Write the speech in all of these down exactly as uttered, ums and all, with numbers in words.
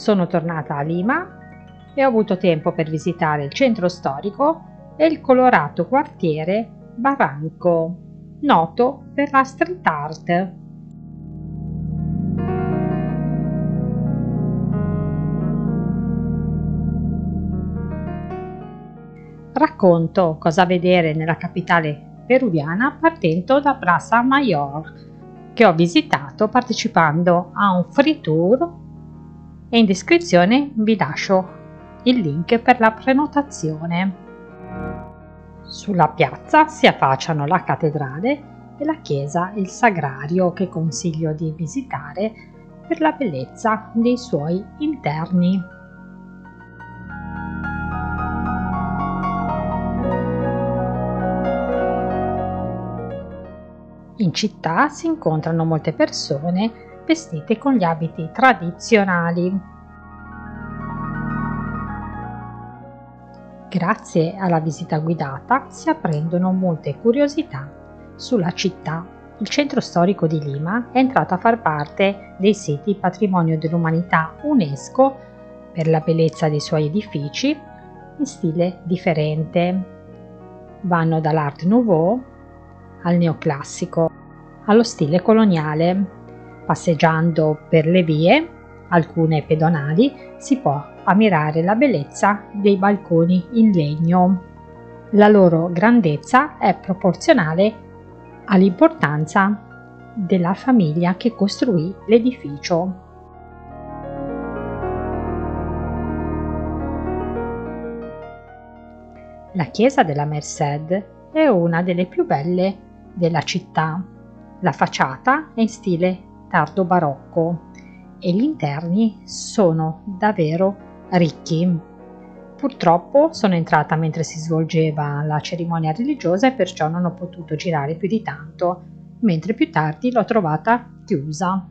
Sono tornata a Lima e ho avuto tempo per visitare il centro storico e il colorato quartiere Barranco, noto per la street art. Racconto cosa vedere nella capitale peruviana partendo da Plaza Mayor, che ho visitato partecipando a un free tour, e in descrizione vi lascio il link per la prenotazione. Sulla piazza si affacciano la cattedrale e la chiesa Il Sagrario, che consiglio di visitare per la bellezza dei suoi interni. In città si incontrano molte persone vestite con gli abiti tradizionali. Grazie alla visita guidata si apprendono molte curiosità sulla città. Il centro storico di Lima è entrato a far parte dei siti Patrimonio dell'Umanità UNESCO per la bellezza dei suoi edifici in stile differente. Vanno dall'Art Nouveau al neoclassico, allo stile coloniale. Passeggiando per le vie, alcune pedonali, si può ammirare la bellezza dei balconi in legno. La loro grandezza è proporzionale all'importanza della famiglia che costruì l'edificio. La chiesa della Merced è una delle più belle della città. La facciata è in stile tardo barocco e gli interni sono davvero ricchi. Purtroppo sono entrata mentre si svolgeva la cerimonia religiosa e perciò non ho potuto girare più di tanto, mentre più tardi l'ho trovata chiusa.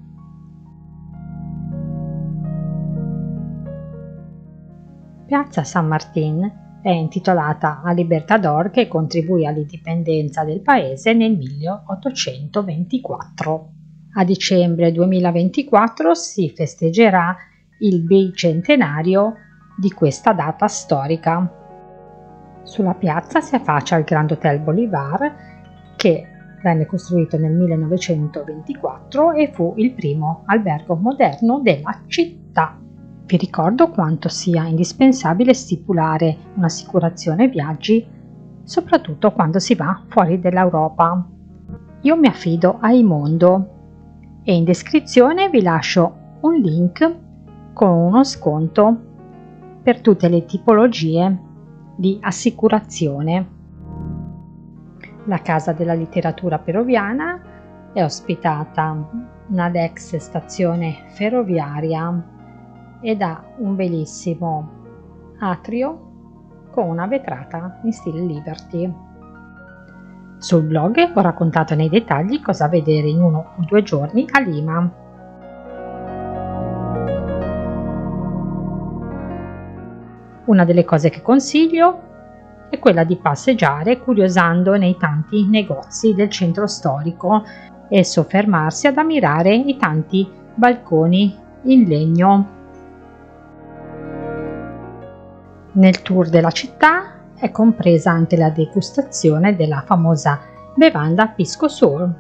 Piazza San Martín è intitolata a Libertador, che contribuì all'indipendenza del paese nel milleottocentoventiquattro. A dicembre duemilaventiquattro si festeggerà il bicentenario di questa data storica. Sulla piazza si affaccia il Grand Hotel Bolívar, che venne costruito nel millenovecentoventiquattro e fu il primo albergo moderno della città. Vi ricordo quanto sia indispensabile stipulare un'assicurazione viaggi, soprattutto quando si va fuori dall'Europa. Io mi affido a Imondo e in descrizione vi lascio un link con uno sconto per tutte le tipologie di assicurazione. La Casa della Letteratura Peruviana è ospitata nell'ex stazione ferroviaria ed ha un bellissimo atrio con una vetrata in stile Liberty. Sul blog ho raccontato nei dettagli cosa vedere in uno o due giorni a Lima. Una delle cose che consiglio è quella di passeggiare curiosando nei tanti negozi del centro storico e soffermarsi ad ammirare i tanti balconi in legno. Nel tour della città è compresa anche la degustazione della famosa bevanda Pisco Sur.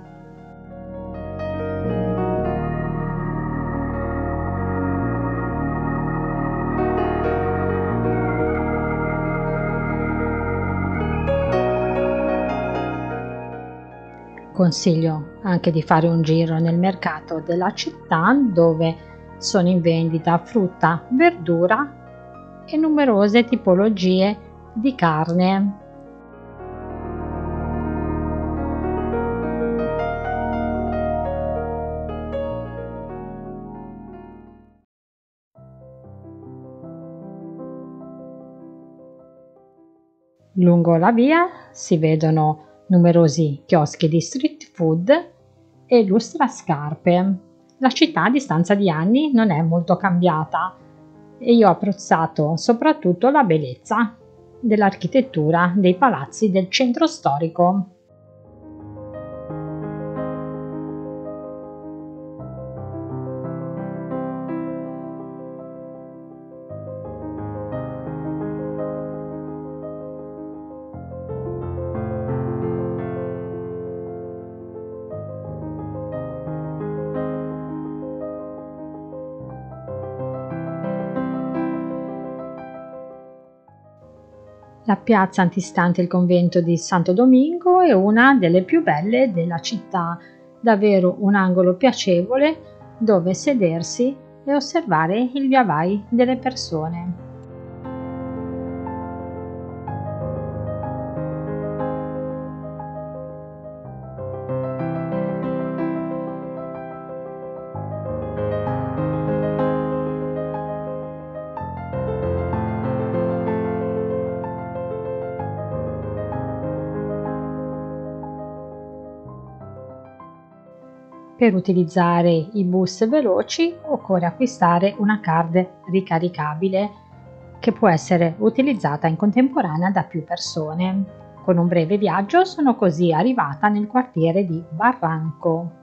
Consiglio anche di fare un giro nel mercato della città, dove sono in vendita frutta, verdura e numerose tipologie di carne. Lungo la via si vedono numerosi chioschi di street food e lustrascarpe. La città a distanza di anni non è molto cambiata e io ho apprezzato soprattutto la bellezza dell'architettura dei palazzi del centro storico. La piazza antistante il convento di Santo Domingo è una delle più belle della città, davvero un angolo piacevole dove sedersi e osservare il via vai delle persone. Per utilizzare i bus veloci occorre acquistare una card ricaricabile che può essere utilizzata in contemporanea da più persone. Con un breve viaggio sono così arrivata nel quartiere di Barranco.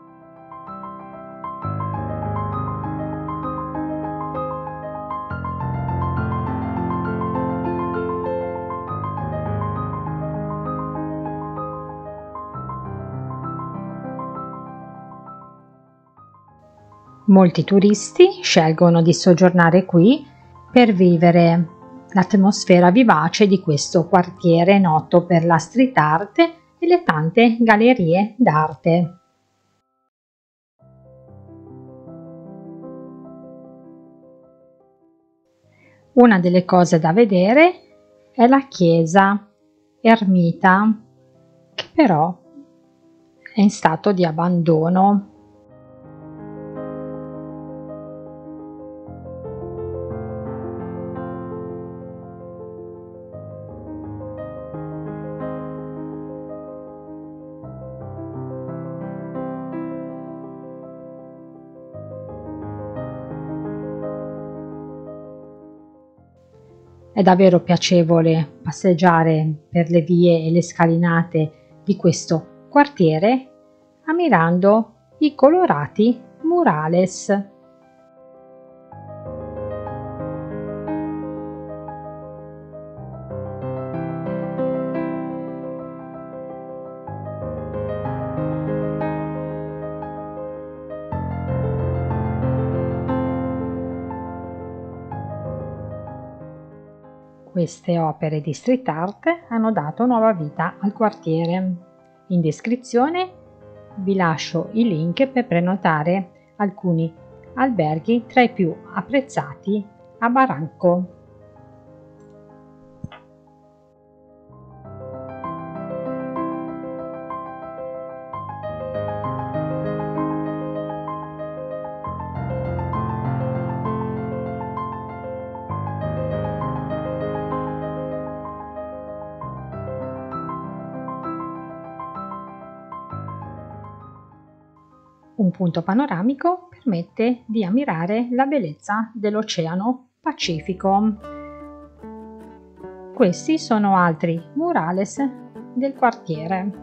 Molti turisti scelgono di soggiornare qui per vivere l'atmosfera vivace di questo quartiere noto per la street art e le tante gallerie d'arte. Una delle cose da vedere è la chiesa ermita, che però è in stato di abbandono. È davvero piacevole passeggiare per le vie e le scalinate di questo quartiere ammirando i colorati murales. Queste opere di street art hanno dato nuova vita al quartiere. In descrizione vi lascio i link per prenotare alcuni alberghi tra i più apprezzati a Barranco. Un punto panoramico permette di ammirare la bellezza dell'Oceano Pacifico. Questi sono altri murales del quartiere.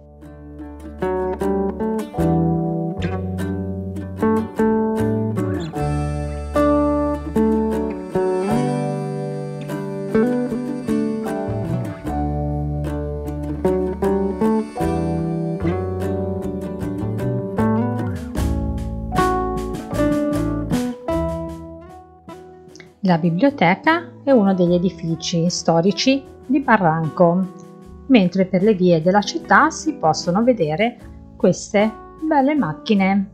La biblioteca è uno degli edifici storici di Barranco, mentre per le vie della città si possono vedere queste belle macchine.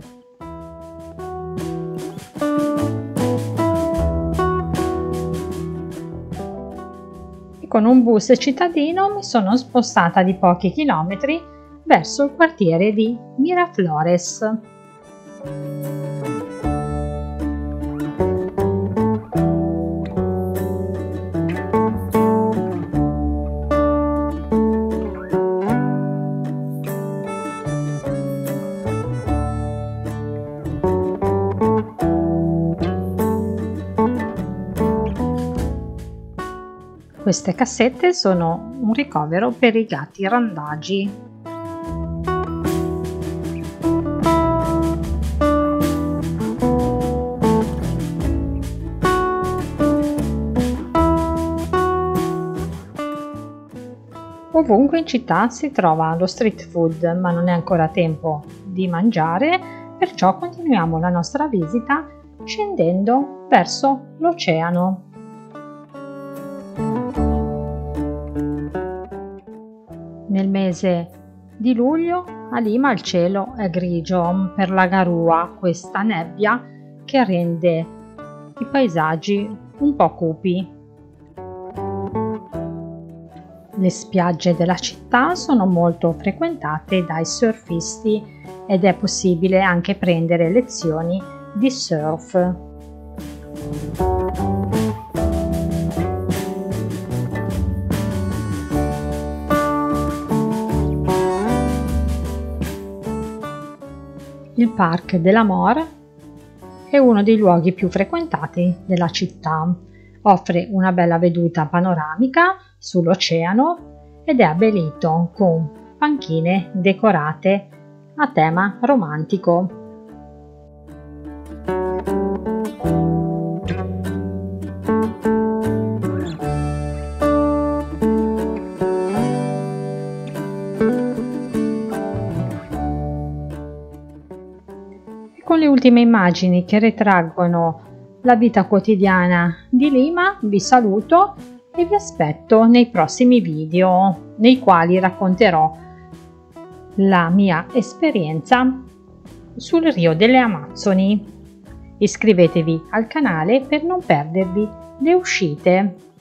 E con un bus cittadino mi sono spostata di pochi chilometri verso il quartiere di Miraflores. Queste cassette sono un ricovero per i gatti randagi. Ovunque in città si trova lo street food, ma non è ancora tempo di mangiare, perciò continuiamo la nostra visita scendendo verso l'oceano. mese di luglio a Lima il cielo è grigio per la garua, questa nebbia che rende i paesaggi un po' cupi. Le spiagge della città sono molto frequentate dai surfisti ed è possibile anche prendere lezioni di surf. Il Parc de la More è uno dei luoghi più frequentati della città. Offre una bella veduta panoramica sull'oceano ed è abbellito con panchine decorate a tema romantico. Con le ultime immagini che ritraggono la vita quotidiana di Lima vi saluto e vi aspetto nei prossimi video nei quali racconterò la mia esperienza sul Rio delle Amazzoni. Iscrivetevi al canale per non perdervi le uscite.